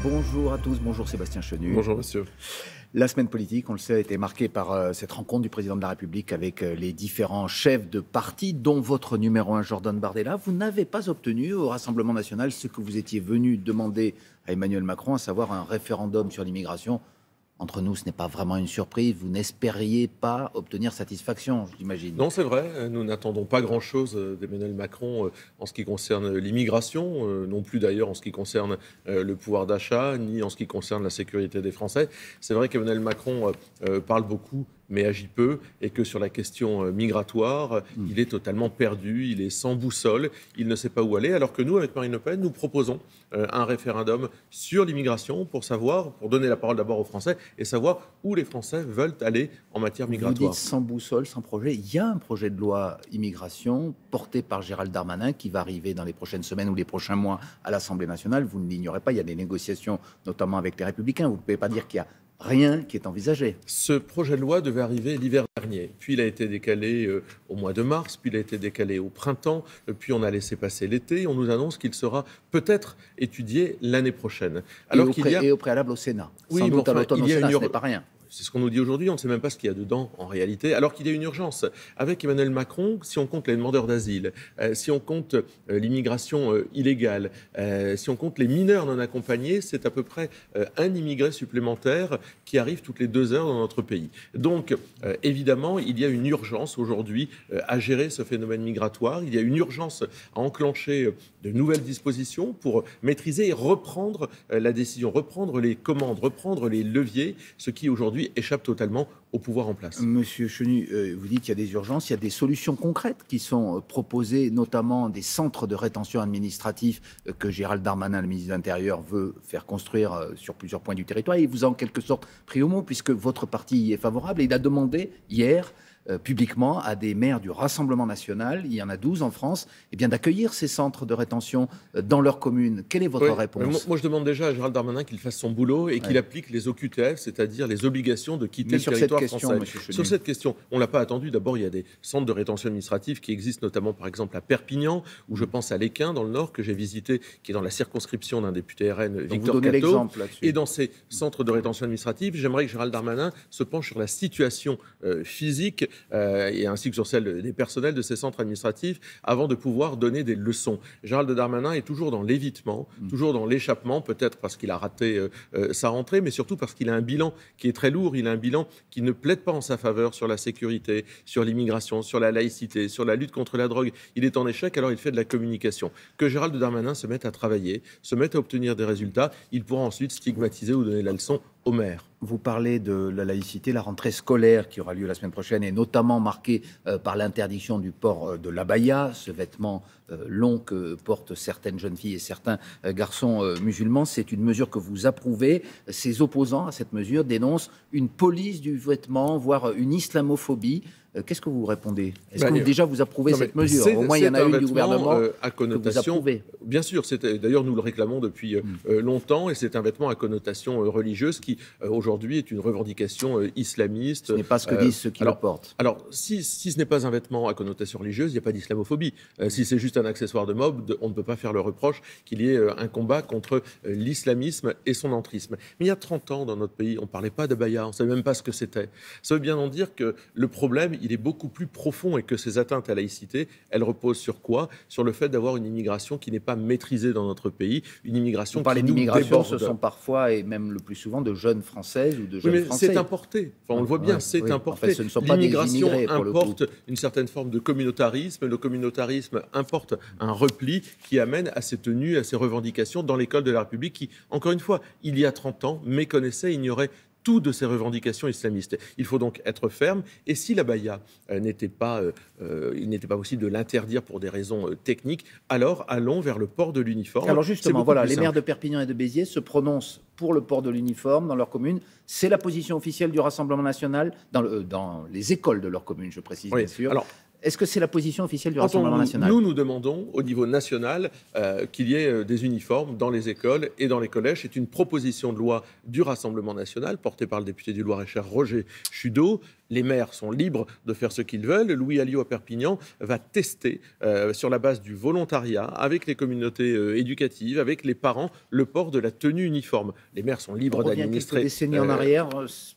Bonjour à tous, bonjour Sébastien Chenu. Bonjour monsieur. La semaine politique, on le sait, a été marquée par cette rencontre du président de la République avec les différents chefs de parti, dont votre numéro 1, Jordan Bardella. Vous n'avez pas obtenu au Rassemblement national ce que vous étiez venu demander à Emmanuel Macron, à savoir un référendum sur l'immigration. Entre nous, ce n'est pas vraiment une surprise. Vous n'espériez pas obtenir satisfaction, j'imagine. Non, c'est vrai. Nous n'attendons pas grand-chose d'Emmanuel Macron en ce qui concerne l'immigration, non plus d'ailleurs en ce qui concerne le pouvoir d'achat, ni en ce qui concerne la sécurité des Français. C'est vrai qu'Emmanuel Macron parle beaucoup, mais agit peu, et que sur la question migratoire, il est totalement perdu, il est sans boussole, il ne sait pas où aller, alors que nous, avec Marine Le Pen, nous proposons un référendum sur l'immigration pour donner la parole d'abord aux Français et savoir où les Français veulent aller en matière migratoire. Vous dites sans boussole, sans projet. Il y a un projet de loi immigration porté par Gérald Darmanin qui va arriver dans les prochaines semaines ou les prochains mois à l'Assemblée nationale. Vous ne l'ignorez pas, il y a des négociations, notamment avec les Républicains. Vous ne pouvez pas dire qu'il y a rien qui est envisagé. Ce projet de loi devait arriver l'hiver dernier, puis il a été décalé au mois de mars, puis il a été décalé au printemps, puis on a laissé passer l'été, on nous annonce qu'il sera peut-être étudié l'année prochaine. Alors et au préalable au Sénat. Oui, sans doute à l'automne au Sénat, ce n'est pas rien. C'est ce qu'on nous dit aujourd'hui, on ne sait même pas ce qu'il y a dedans en réalité, alors qu'il y a une urgence. Avec Emmanuel Macron, si on compte les demandeurs d'asile, si on compte l'immigration illégale, si on compte les mineurs non accompagnés, c'est à peu près un immigré supplémentaire qui arrive toutes les 2 heures dans notre pays. Donc, évidemment, il y a une urgence aujourd'hui à gérer ce phénomène migratoire, il y a une urgence à enclencher de nouvelles dispositions pour maîtriser et reprendre la décision, reprendre les commandes, reprendre les leviers, ce qui aujourd'hui échappe totalement au pouvoir en place. Monsieur Chenu, vous dites qu'il y a des urgences, il y a des solutions concrètes qui sont proposées, notamment des centres de rétention administratifs que Gérald Darmanin, le ministre de l'Intérieur, veut faire construire sur plusieurs points du territoire. Il vous a en quelque sorte pris au mot, puisque votre parti y est favorable. Et il a demandé hier publiquement à des maires du Rassemblement national, il y en a 12 en France, eh bien, d'accueillir ces centres de rétention dans leur commune. Quelle est votre réponse ? Moi, je demande déjà à Gérald Darmanin qu'il fasse son boulot et qu'il applique les OQTF, c'est-à-dire les obligations de quitter le territoire français. Sur cette question, on ne l'a pas attendu. D'abord, il y a des centres de rétention administrative qui existent notamment, par exemple, à Perpignan, où je pense à l'Équin, dans le Nord, que j'ai visité, qui est dans la circonscription d'un député RN, Victor Cateau. Et dans ces centres de rétention administrative, j'aimerais que Gérald Darmanin se penche sur la situation physique et ainsi que sur celle des personnels de ces centres administratifs avant de pouvoir donner des leçons. Gérald Darmanin est toujours dans l'évitement, toujours dans l'échappement, peut-être parce qu'il a raté sa rentrée, mais surtout parce qu'il a un bilan qui est très lourd, il a un bilan qui ne plaide pas en sa faveur sur la sécurité, sur l'immigration, sur la laïcité, sur la lutte contre la drogue. Il est en échec, alors il fait de la communication. Que Gérald Darmanin se mette à travailler, se mette à obtenir des résultats, il pourra ensuite stigmatiser ou donner la leçon aux maires. Vous parlez de la laïcité, la rentrée scolaire qui aura lieu la semaine prochaine est notamment marquée par l'interdiction du port de l'abaya, ce vêtement long que portent certaines jeunes filles et certains garçons musulmans. C'est une mesure que vous approuvez. Ses opposants à cette mesure dénoncent une police du vêtement, voire une islamophobie. Qu'est-ce que vous répondez ? Est-ce que déjà vous approuvez cette mesure ? Au moins, il y en a une du gouvernement à connotation, que vous approuvez. Bien sûr, d'ailleurs nous le réclamons depuis longtemps, et c'est un vêtement à connotation religieuse qui aujourd'hui est une revendication islamiste. Ce n'est pas ce que disent ceux qui le portent. Alors, si ce n'est pas un vêtement à connotation religieuse, il n'y a pas d'islamophobie. Si c'est juste un accessoire de mode, on ne peut pas faire le reproche qu'il y ait un combat contre l'islamisme et son entrisme. Mais il y a 30 ans, dans notre pays, on ne parlait pas d'abaya, on ne savait même pas ce que c'était. Ça veut bien en dire que le problème, il est beaucoup plus profond et que ces atteintes à la laïcité, elles reposent sur quoi ? Sur le fait d'avoir une immigration qui n'est pas maîtrisée dans notre pays, une immigration qui nous déborde. Ce sont parfois, et même le plus souvent, de jeunes Françaises ou de jeunes Français. C'est importé. Enfin, on le voit bien, c'est importé. Ce ne sont pas l'immigration des immigrés, importe une certaine forme de communautarisme. Le communautarisme importe un repli qui amène à ces tenues, à ces revendications dans l'école de la République qui, encore une fois, il y a 30 ans, méconnaissait, ignorait tout de ces revendications islamistes. Il faut donc être ferme. Et si l'abaya il n'était pas possible de l'interdire pour des raisons techniques, alors allons vers le port de l'uniforme. Alors justement, voilà, les maires de Perpignan et de Béziers se prononcent pour le port de l'uniforme dans leur commune. C'est la position officielle du Rassemblement national dans les écoles de leur commune, je précise bien sûr. Alors, Est-ce que c'est la position officielle du Rassemblement national? Nous demandons au niveau national qu'il y ait des uniformes dans les écoles et dans les collèges. C'est une proposition de loi du Rassemblement national portée par le député du Loir-et-Cher Roger Chudeau. Les maires sont libres de faire ce qu'ils veulent. Louis Alliot à Perpignan va tester sur la base du volontariat avec les communautés éducatives, avec les parents, le port de la tenue uniforme. Les maires sont libres d'administrer. Quelques décennies en arrière,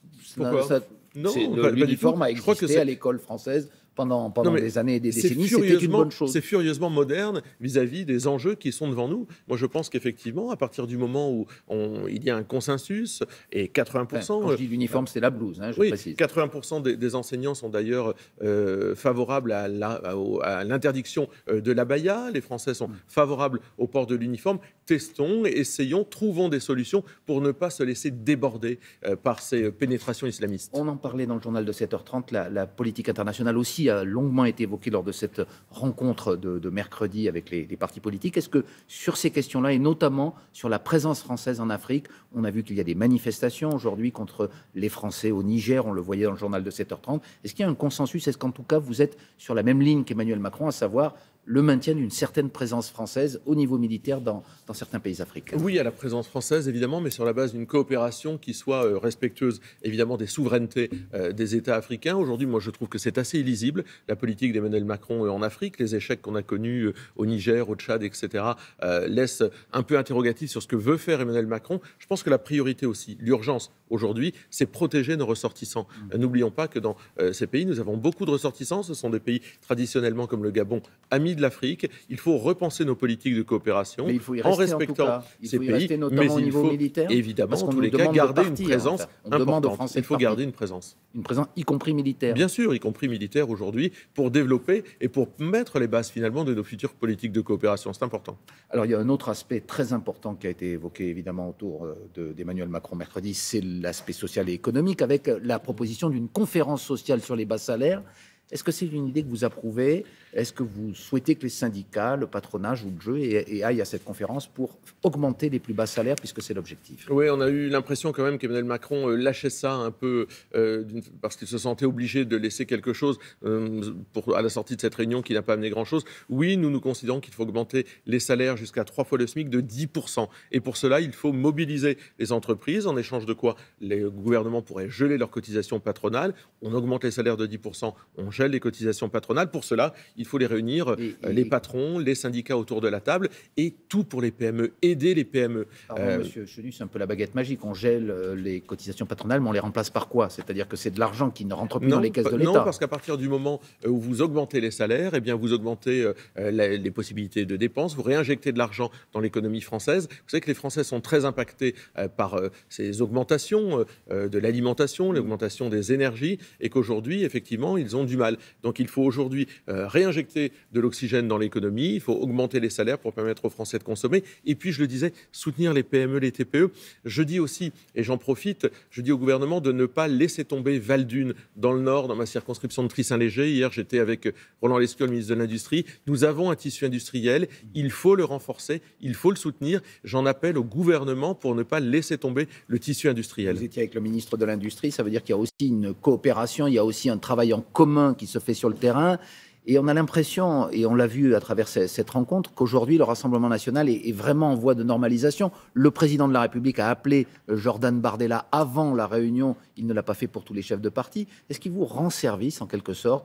non, l'uniforme a existé à l'école française pendant des années et des décennies, c'était une bonne chose. C'est furieusement moderne vis-à-vis des enjeux qui sont devant nous. Moi, je pense qu'effectivement, à partir du moment où il y a un consensus, et 80%... Quand je dis l'uniforme, c'est la blouse, je précise. 80% des enseignants sont d'ailleurs favorables à l'interdiction de l'abaya. Les Français sont favorables au port de l'uniforme. Testons, essayons, trouvons des solutions pour ne pas se laisser déborder par ces pénétrations islamistes. On en parlait dans le journal de 7h30, la politique internationale aussi a longuement été évoquée lors de cette rencontre de mercredi avec les partis politiques. Est-ce que sur ces questions-là, et notamment sur la présence française en Afrique, on a vu qu'il y a des manifestations aujourd'hui contre les Français au Niger, on le voyait dans le journal de 7h30. Est-ce qu'il y a un consensus? Est-ce qu'en tout cas, vous êtes sur la même ligne qu'Emmanuel Macron, à savoir le maintien d'une certaine présence française au niveau militaire dans certains pays africains? Oui, à la présence française, évidemment, mais sur la base d'une coopération qui soit respectueuse, évidemment, des souverainetés des États africains. Aujourd'hui, moi, je trouve que c'est assez illisible, la politique d'Emmanuel Macron en Afrique. Les échecs qu'on a connus au Niger, au Tchad, etc., laissent un peu interrogatif sur ce que veut faire Emmanuel Macron. Je pense que la priorité aussi, l'urgence aujourd'hui, c'est protéger nos ressortissants. N'oublions pas que dans ces pays, nous avons beaucoup de ressortissants. Ce sont des pays traditionnellement, comme le Gabon, amis de l'Afrique. Il faut repenser nos politiques de coopération en respectant ces pays, mais il faut évidemment, en tous les cas, garder une présence importante. Il faut garder une présence. Une présence, y compris militaire. Bien sûr, y compris militaire aujourd'hui, pour développer et pour mettre les bases finalement de nos futures politiques de coopération. C'est important. Alors, il y a un autre aspect très important qui a été évoqué évidemment autour d'Emmanuel Macron mercredi, c'est l'aspect social et économique avec la proposition d'une conférence sociale sur les bas salaires. Est-ce que c'est une idée que vous approuvez? Est-ce que vous souhaitez que les syndicats, le patronat jouent le jeu et aillent à cette conférence pour augmenter les plus bas salaires, puisque c'est l'objectif? Oui, on a eu l'impression quand même qu'Emmanuel Macron lâchait ça un peu parce qu'il se sentait obligé de laisser quelque chose à la sortie de cette réunion qui n'a pas amené grand-chose. Oui, nous considérons qu'il faut augmenter les salaires jusqu'à 3 fois le SMIC de 10%. Et pour cela, il faut mobiliser les entreprises, en échange de quoi les gouvernements pourraient geler leurs cotisations patronales. On augmente les salaires de 10%, on gèle les cotisations patronales. Pour cela, il faut les réunir, les patrons, les syndicats autour de la table, et tout pour les PME, aider les PME. Pardon, Monsieur Chenu, c'est un peu la baguette magique. On gèle les cotisations patronales, mais on les remplace par quoi? C'est-à-dire que c'est de l'argent qui ne rentre plus dans les caisses de l'État? Non, parce qu'à partir du moment où vous augmentez les salaires, eh bien vous augmentez les possibilités de dépenses, vous réinjectez de l'argent dans l'économie française. Vous savez que les Français sont très impactés par ces augmentations de l'alimentation, l'augmentation des énergies, et qu'aujourd'hui, effectivement, ils ont du mal. Donc il faut aujourd'hui réinjecter de l'oxygène dans l'économie, il faut augmenter les salaires pour permettre aux Français de consommer, et puis je le disais, soutenir les PME, les TPE. Je dis aussi, et j'en profite, je dis au gouvernement de ne pas laisser tomber Val-d'Une dans le Nord, dans ma circonscription de Try-Saint-Léger. Hier, j'étais avec Roland Lescure, le ministre de l'Industrie. Nous avons un tissu industriel, il faut le renforcer, il faut le soutenir. J'en appelle au gouvernement pour ne pas laisser tomber le tissu industriel. Vous étiez avec le ministre de l'Industrie, ça veut dire qu'il y a aussi une coopération, il y a aussi un travail en commun qui se fait sur le terrain. Et on a l'impression, et on l'a vu à travers cette rencontre, qu'aujourd'hui, le Rassemblement national est vraiment en voie de normalisation. Le président de la République a appelé Jordan Bardella avant la réunion. Il ne l'a pas fait pour tous les chefs de parti. Est-ce qu'il vous rend service, en quelque sorte,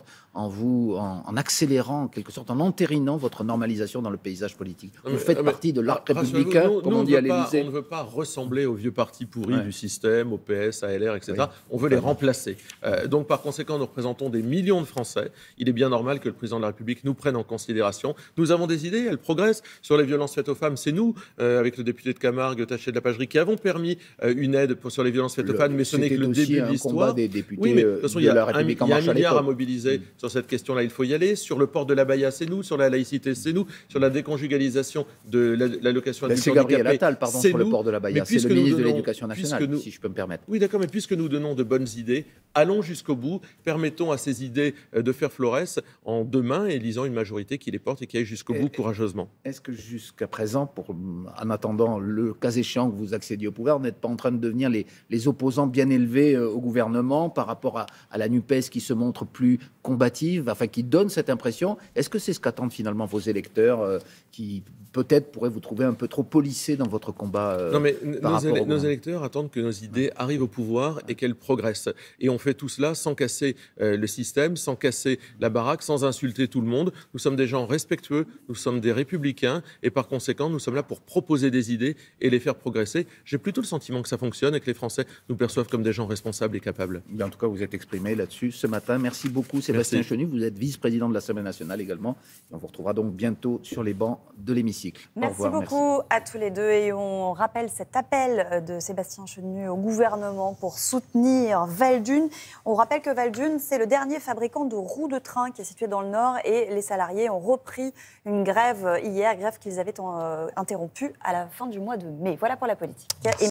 en accélérant, en quelque sorte, en entérinant votre normalisation dans le paysage politique? Vous faites partie de l'arc républicain, comme on dit à l'Élysée. On ne veut pas ressembler aux vieux partis pourris du système, au PS, à LR, etc. Oui. On veut les remplacer. Donc, par conséquent, nous représentons des millions de Français. Il est bien normal que le président de la République nous prenne en considération. Nous avons des idées, elles progressent. Sur les violences faites aux femmes, c'est nous, avec le député de Camargue, Taché de la Pagerie, qui avons permis une aide sur les violences faites aux femmes, mais ce n'est que le début de l'histoire. Des députés, oui, mais de toute façon, il y a un milliard à mobiliser sur cette question-là, il faut y aller. Sur le port de l'abaya, c'est nous. Sur la laïcité, c'est nous. Sur la déconjugalisation de l'allocation adulte handicapé, c'est Gabriel Attal, pardon, sur le port de l'abaya. C'est le ministre de l'Éducation nationale, si je peux me permettre. Oui, d'accord, mais puisque nous donnons de bonnes idées, allons jusqu'au bout, permettons à ces idées de faire florès en en deux mains, élisant une majorité qui les porte et qui aille jusqu'au bout courageusement. Est-ce que jusqu'à présent, en attendant le cas échéant que vous accédiez au pouvoir, vous n'êtes pas en train de devenir les opposants bien élevés au gouvernement par rapport à la NUPES qui se montre plus combative, enfin qui donne cette impression? Est-ce que c'est ce qu'attendent finalement vos électeurs qui peut-être pourraient vous trouver un peu trop polissés dans votre combat? Non, mais nos électeurs attendent que nos idées arrivent au pouvoir et qu'elles progressent. Et on fait tout cela sans casser le système, sans casser la baraque, sans insulter tout le monde. Nous sommes des gens respectueux, nous sommes des républicains et par conséquent, nous sommes là pour proposer des idées et les faire progresser. J'ai plutôt le sentiment que ça fonctionne et que les Français nous perçoivent comme des gens responsables et capables. En tout cas, vous êtes exprimé là-dessus ce matin. Merci beaucoup, Sébastien Chenu. Vous êtes vice-président de l'Assemblée nationale également. Et on vous retrouvera donc bientôt sur les bancs de l'hémicycle. Merci beaucoup à tous les deux. Et on rappelle cet appel de Sébastien Chenu au gouvernement pour soutenir Valdunes. On rappelle que Valdunes, c'est le dernier fabricant de roues de train qui est situé dans le Nord et les salariés ont repris une grève hier, grève qu'ils avaient interrompue à la fin du mois de mai. Voilà pour la politique.